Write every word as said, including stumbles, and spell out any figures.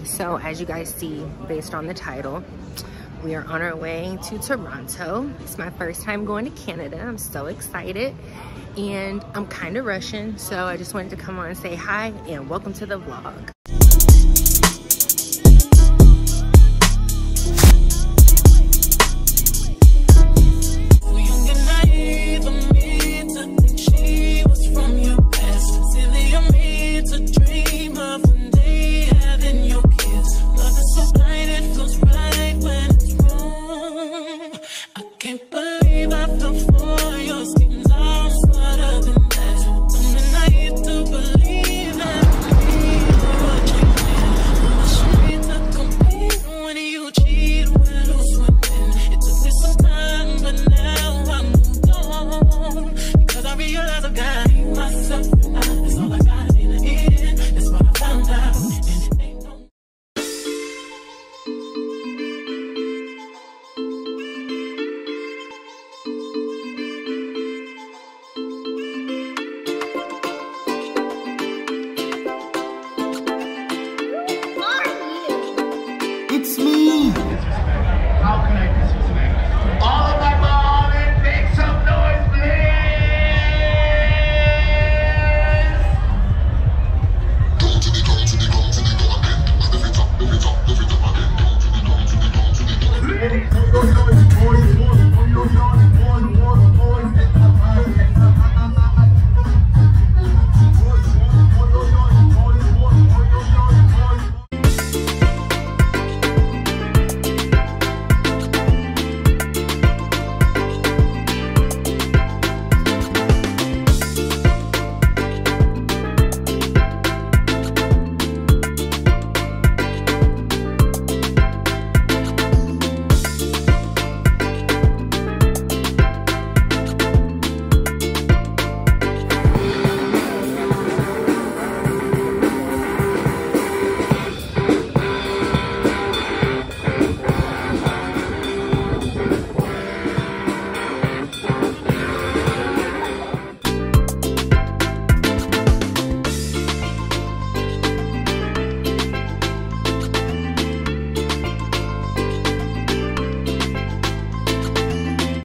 So as you guys see, based on the title, we are on our way to Toronto. It's my first time going to Canada. I'm so excited and I'm kind of rushing. So I just wanted to come on and say hi and welcome to the vlog.